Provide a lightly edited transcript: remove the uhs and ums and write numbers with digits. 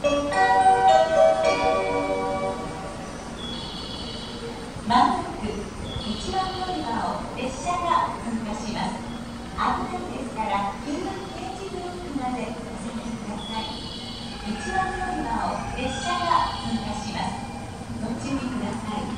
まもなく1番乗り場を列車が通過します。危ないですから9番点字ブロックまでお下がりください。1番乗り場を列車が通過します。ご注意ください。